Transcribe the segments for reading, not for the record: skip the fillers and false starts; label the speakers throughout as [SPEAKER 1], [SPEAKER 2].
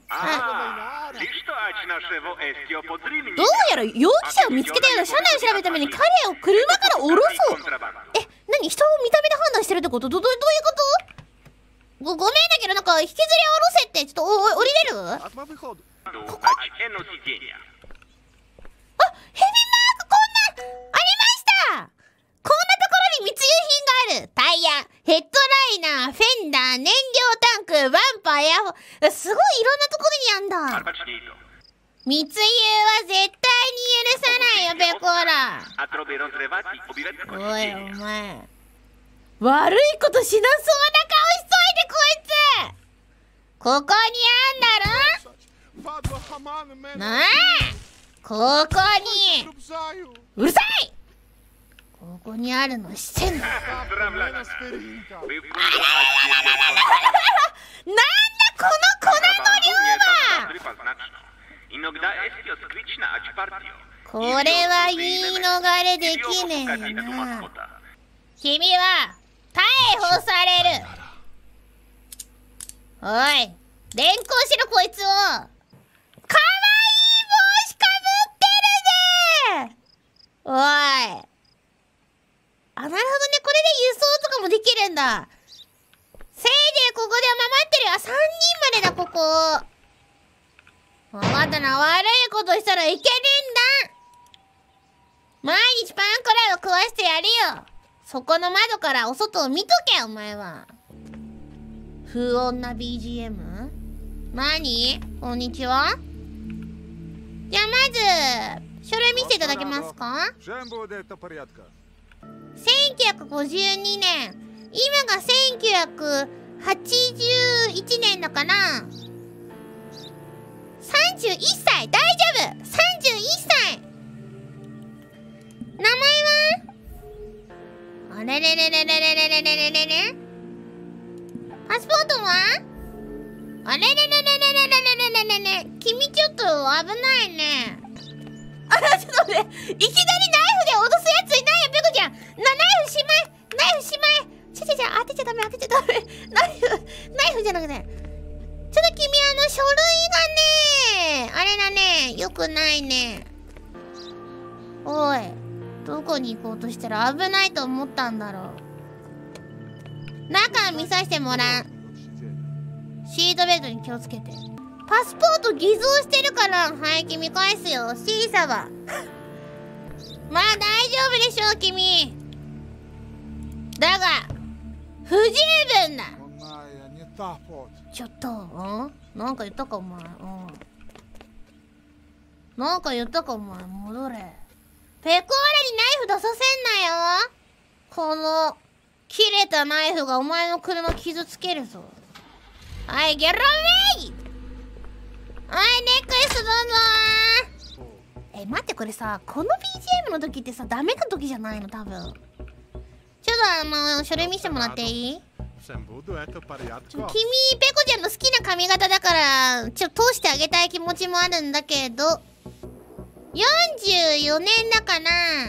[SPEAKER 1] どうやら容疑者を見つけたような車内を調べるために彼を車から降ろそう。何、人を見た目で判断してるってこと？どういうこと？ごめんだけど、なんか引きずり下ろせって。ちょっと降りれる？ここ？あ、ヘビーマークこんなありました。こんなところに密輸品がある。タイヤ、ヘッドライナー、フェンダー、燃料タンク、バンパー、エアホン。すごいいろんなところにあんだ。密輸は絶対に許さないよ、ペコーラ。おい、お前。悪いことしなそうな顔しといて、こいつ。ここにあんだろ？なあ、ここに。うるさい。ここにあるの知ってんの？なんだこの粉の量は。これは言い逃れできねえな。君は逮捕される。おい、連行しろこいつを。かわいい帽子かぶってるぜ。おい、あ、なるほどね、これで輸送とかもできるんだ。せいでここで守ってるよ。3人までだ、ここ。分かったな、悪いことしたらいけねえんだ。毎日パンくらいは食わしてやるよ。そこの窓からお外を見とけ、お前は。不穏な BGM？ 何？こんにちは。じゃあまず、書類見せていただけますか？1952年。今が1981年だから、31歳。大丈夫。31歳。名前は？あれれれれれれれれれれれ。パスポートは？あれれれれれれれれれれれ。君ちょっと危ないね。あら、ちょっと待って。いきなりナイフで脅すやついないよ、ペコちゃん。ナイフしまえ。ナイフしまえ。当てちゃダメ、当てちゃダメ。ナイフじゃなくて。ちょっと君書類がね、あれだね、よくないね。おい、どこに行こうとしたら危ないと思ったんだろう。中見させてもらう。シートベルトに気をつけて。パスポート偽造してるから、はい、君返すよ。シーサは。まあ大丈夫でしょう、君。だが、不十分だ。ちょっと、なんか言ったかお前。なんか言ったかお前。戻れ。ペコーラにナイフ出させんなよ。この切れたナイフがお前の車傷つけるぞ。はい、ゲロウェイ。はい、ネックレスどうぞ。待って、これさ、この BGM の時ってさ、ダメな時じゃないの多分。ちょっと書類見せてもらっていい？君、ペコちゃんの好きな髪型だから、ちょっと通してあげたい気持ちもあるんだけど、44年だから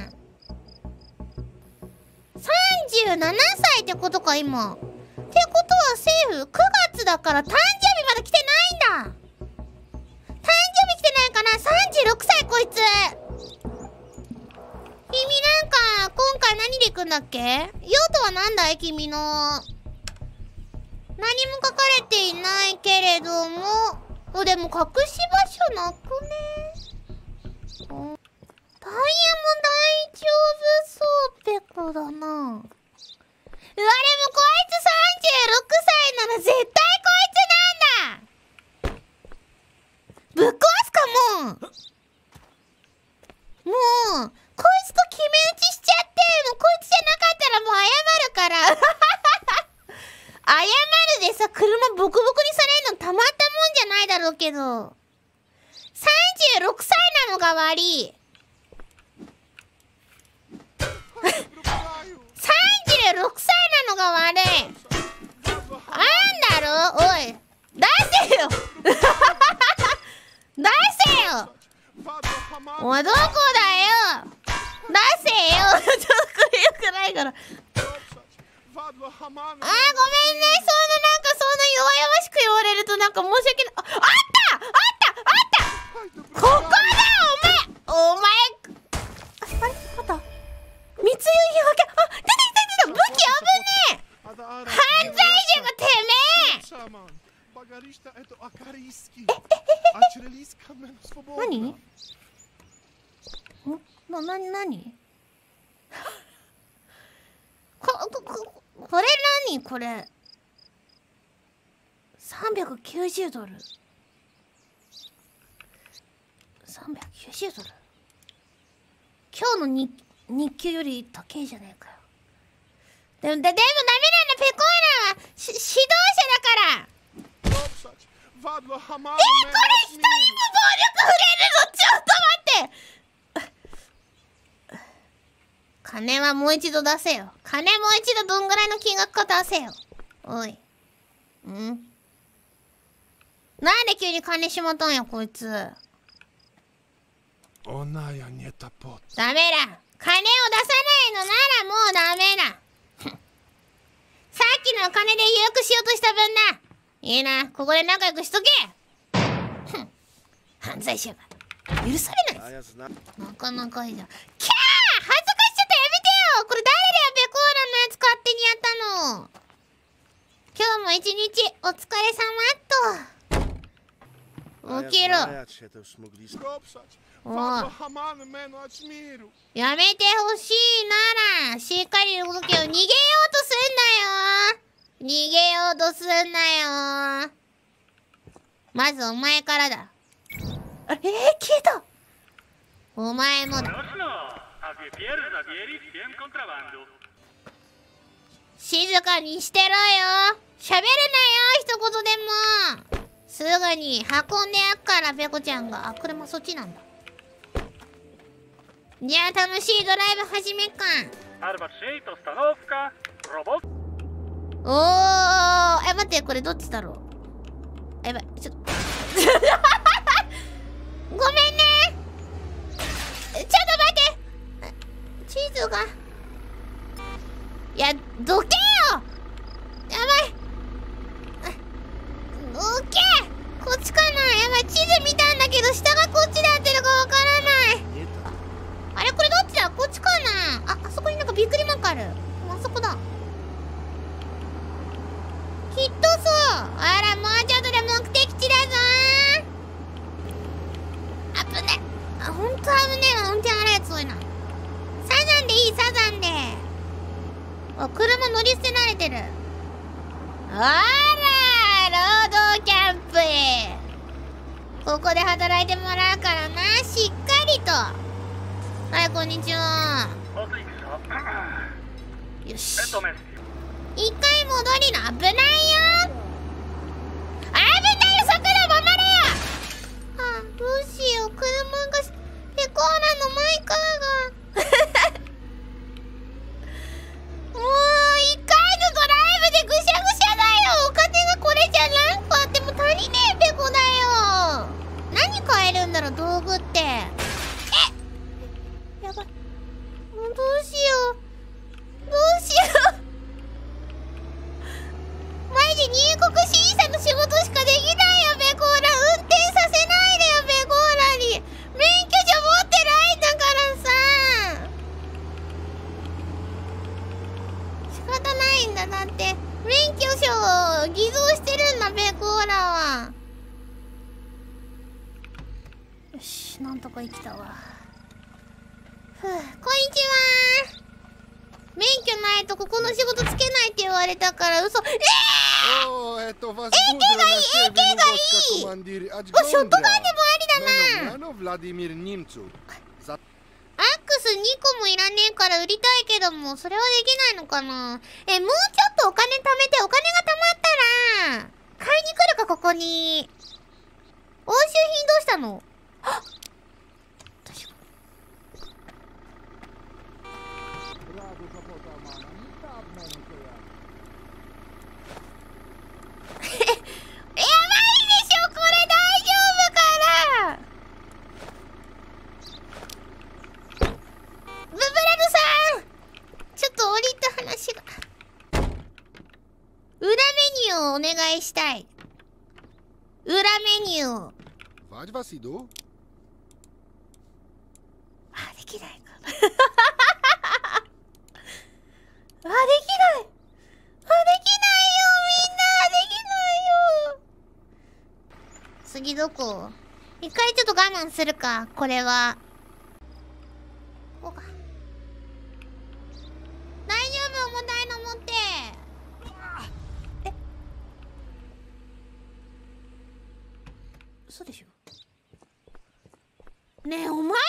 [SPEAKER 1] 、37歳ってことか、今。ってことはセーフ。9月だから誕生日まだ来てないんだ。誕生日来てないかな。36歳こいつ。君なんか、今回何で行くんだっけ？用途は何だい君の。何も書かれていないけれども、でも隠し場所なくね？タイヤも大丈夫そう、ペコだな。でもこいつ36歳なら絶対こいつなんだ。ぶっ壊すかもう。こいつと決め打ちしちゃって、もうこいつじゃなかったらもう謝るから。謝るでさ、車ボコボコにされるのたまったもんじゃないだろうけど。36歳なのが悪い。36歳なのが悪い。あんだろ、おい。出せよ。出せよ。おい、どこだよ。出せよ。ちょっとこれよくないから。ごめんね。そんな弱々しく言われるとなんか申し訳ない。あった何これ何これ390ドル390ドル今日の日給より高いじゃねえかよ。でもダメなんだ。ペコーラは指導者だから。これ人にも暴力振れるの？ちょっと待って。金はもう一度出せよ。金もう一度どんぐらいの金額か出せよ。おい。なんで急に金しまったんやこいつ。ダメだ。金を出さないのならもうダメだ。さっきの金で予約しようとした分だ。いいな、ここで仲良くしとけ。犯罪者が許されないぞ。なかなかいいじゃん。キャー、恥ずかしちゃった、やめてよ。これ誰だよ、ペコーラのやつ勝手にやったの。今日も一日お疲れ様っと。起きろ。やめてほしいならしっかり動けよ。逃げようとすんなよ。逃げようとすんなよ。まずお前からだ。消えた。お前もだ。静かにしてろよ。喋るなよ一言でも。すぐに運んでやっから、ペコちゃんが。あ、車そっちなんだ。じゃあ楽しいドライブ始めっか。おー、待って、これどっちだろう。やばい、ちょっとごめんね。ちょっと待って、チーズが。いや、どけよ。やばい、どけ。こっちかな。やばい、地図見たんだけど下がこっちで合ってるかわからない。あれ、これどっちだ。こっちかな。あそこになんかびっくりマークある。あそこだ。きっとそう。あら、もうちょっとで目的地だぞ。危ね。ほんと危ねえわ。運転荒いやつ多いな。サザンでいい、サザンで。車乗り捨て慣れてる。あら、労働キャンプへ。ここで働いてもらうからな、しっかりと。はい、こんにちは。よし。一回戻りの。危ないよ。危ないよ、速度守れよ。どうしよう。車がペコーラのマイカーがもう一回のドライブでぐしゃぐしゃだよ。お金がこれじゃ何個あっても足りねえペコだよ。何買えるんだろう、道具って。やばい。どうしよう。どうしよう。マジ入国審査の仕事しかできないよ、ペコーラ。運転させないでよ、ペコーラに。免許証持ってないんだからさ。仕方ないんだ。だって免許証を偽造してるんだ、ペコーラは。よし、なんとか生きたわ。こんにちは。免許ないとここの仕事つけないって言われたから嘘。AK がいい、AK がいい。ショットガンでもありだな。アックス2個もいらねえから売りたいけども、それはできないのかな。もうちょっとお金貯めて、お金が貯まったら買いに来るか、ここに。押収品どうしたの。やばいでしょ、これ大丈夫かな。ブブラルさん、ちょっと降りた話が。裏メニューをお願いしたい。裏メニューを。できないかな。できない。できないよ、みんな。できないよ。 次どこ？一回ちょっと我慢するか、これは。こうか。大丈夫、重たいの持って。え、嘘でしょ。ねえ、お前が悪いよ。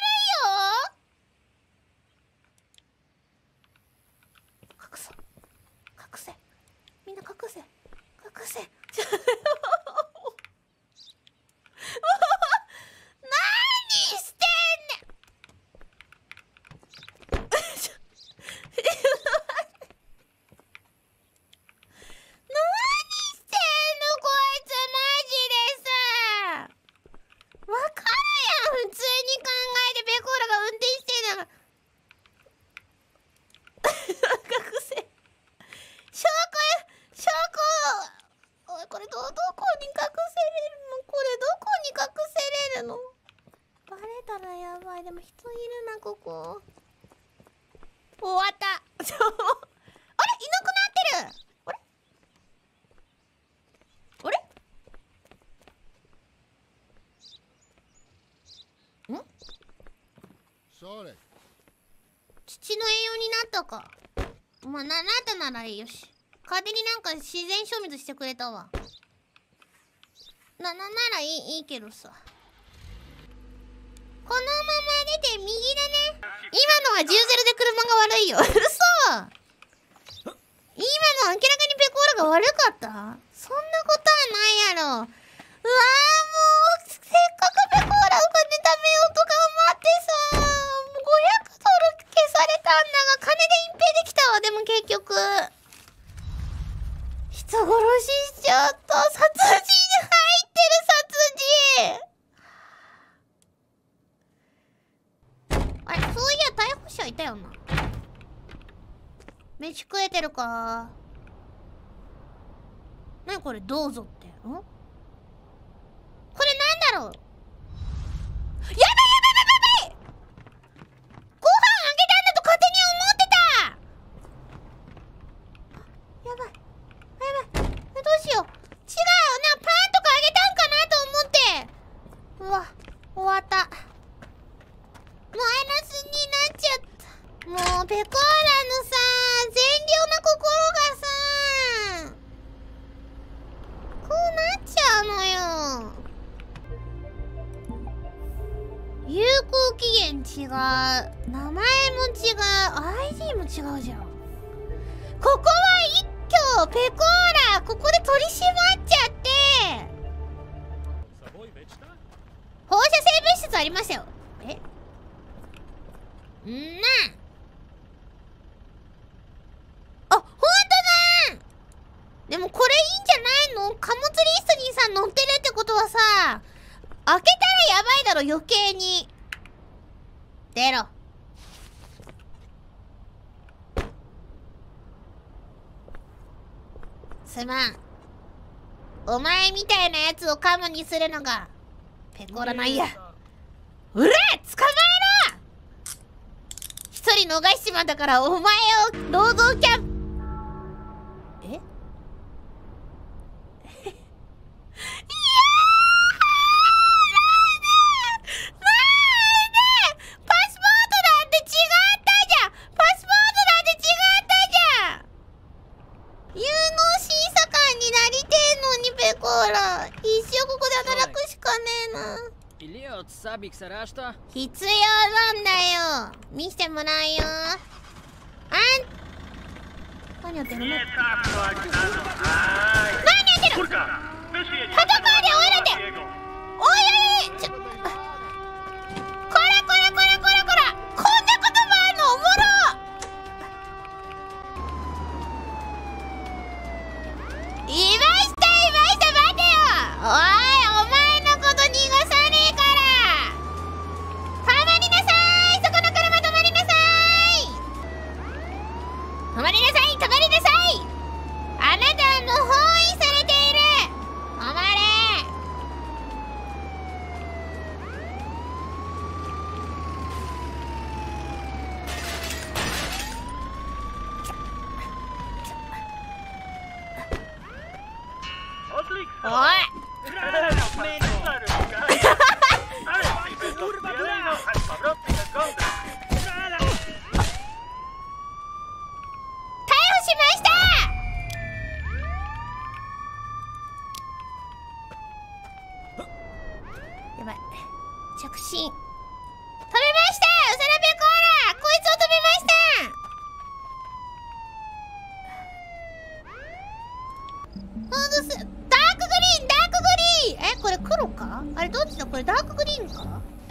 [SPEAKER 1] 隠そう、隠せ、みんな隠せ、隠せ。何してんねん。何してんのこいつ、マジでさ。わかるやん、普通に考えて。ペコーラが運転してんだから。隠せ。証拠。おい、これどこに隠せれるの？これどこに隠せれるの？バレたらやばい。でも人いるな、ここ。終わった。あれ、いなくなってる。あれん？土の栄養になったか。まあ、なったならいいよし。勝手になんか自然消滅してくれたわ。ならいいけどさ。このまま出て右だね。今のは10-0で車が悪いよ。嘘。今の明らかにペコーラが悪かった？そんなことはないやろ。うわー、もうせっかくペコーラお金貯めようと頑張ってさ、もう$500消されたんだが、金で隠蔽できたわ。でも結局人殺ししちゃった。殺人入ってる、殺人。あれ、そういや逮捕者いたよな。飯食えてるか？なにこれ、どうぞって。これなんだろう。やばいご飯あげたんだと勝手に思ってた。やばいどうしよう。違うよな、パンとかあげたんかなと思って。うわ、終わった。マイナスになっちゃった。もうペコーラのさ、善良な心がさ、こうなっちゃうのよ。有効期限違う、名前も違う、ID も違うじゃん。ここは一挙ペコーラ、ここで取り締まっちゃって。放射性物質ありましたよ。あ、ほんとだ。でもこれいいんじゃないの？貨物リストにさ載ってるってことはさ、開けたらやばいだろ、余計に。出ろ。すまん。お前みたいなやつをカモにするのがペコーラなんや。うら、捕まえろ。一人逃しちまったからお前を労働キャンプ。必要なんだよ。見せてもらうよ。何やってるの？何やってる？パトカーでおいらって。おいこらこらこんなこともあるの？おもろ。いました待てよ。おい、お前のこと逃がさねえから。止まりなさい、そこの車止まりなさい。止まりなさい。あなたはもう包囲されている。止まれ。おいばい。着信。止めました！ウサラペコーラ！こいつを止めました！ハードス、ダークグリーン！ダークグリーン！え、これ黒か？あれどっちだ？これダークグリーンか？ちょ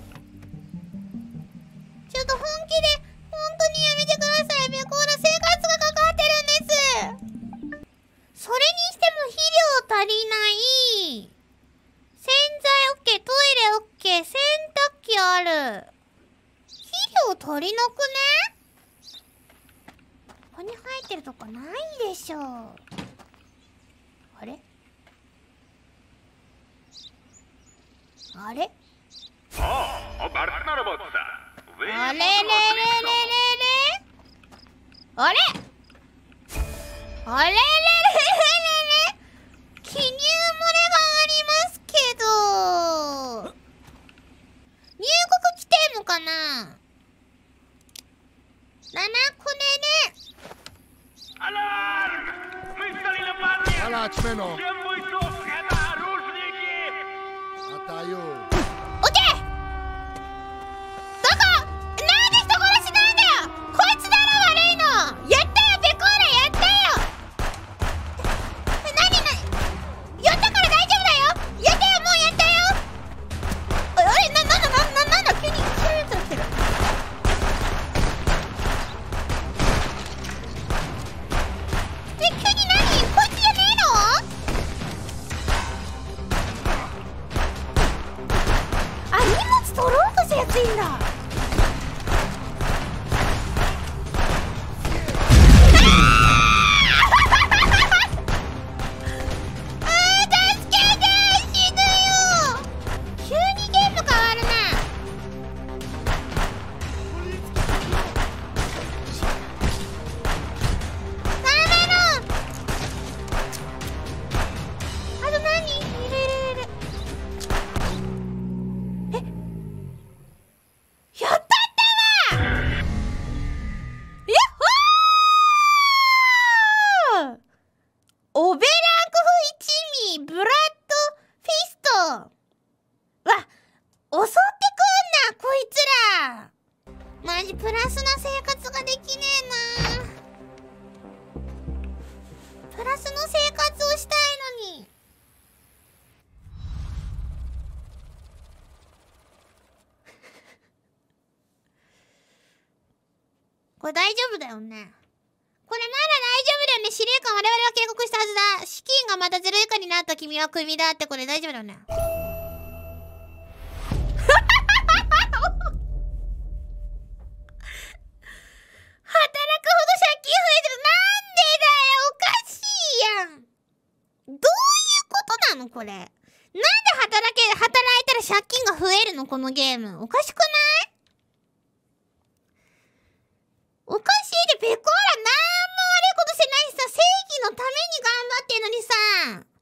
[SPEAKER 1] っと本気で、本当にやめてください。ペコーラ生活がかかってるんです。それにしても肥料足りない。洗剤 OK、トイレ OK、洗濯機ある。肥料足りなくね？ここに生えてるとこないでしょ。あれ？あれ？あれれれれれれ？あれ？あれれれれれれ？記入漏れがありますけど。入国規定もかな？7個ねね。
[SPEAKER 2] طلعت منه عطايو
[SPEAKER 1] オッケー！どこ？なんで人殺しなんだよ！こいつだろ悪いの！やったよペコーラやったよ！なにやったから大丈夫だよ！やったよもうやったよ！あれなんだ急にやつが来てる。急に何？こいつじゃねえの？あ、荷物取ろうとしたやついんだ。助けて！死ぬよ！急にゲーム変わるな。ダメだ！あと何？いる。やったったわ！やっほー！オベランクフ一味ブラッドフィスト。わ、襲ってくんなこいつら。マジプラスな生活ができねえな。プラスの生活をしたいのに。これ大丈夫だよね。これなら大丈夫だよね。司令官我々は警告したはずだ。資金がまた0以下になった君はクビだってこれ大丈夫だよね。働くほど借金増えてる。なんでだよおかしいやん。どういうことなのこれ。なんで働いたら借金が増えるのこのゲーム。おかしくない？おかしいでペコーラなんも悪いことしてないしさ、正義のために頑張ってんのにさ。